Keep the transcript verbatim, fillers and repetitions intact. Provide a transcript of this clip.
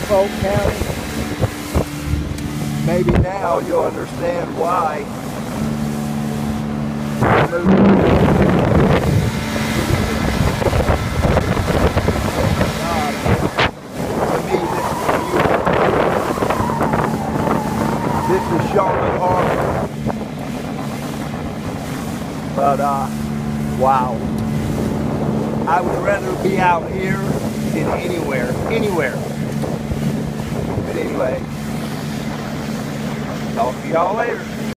Polk County. Maybe now you'll understand why. This is Charlotte Harbor. But, uh, wow. I would rather be out here than anywhere, anywhere. But anyway, talk to y'all later.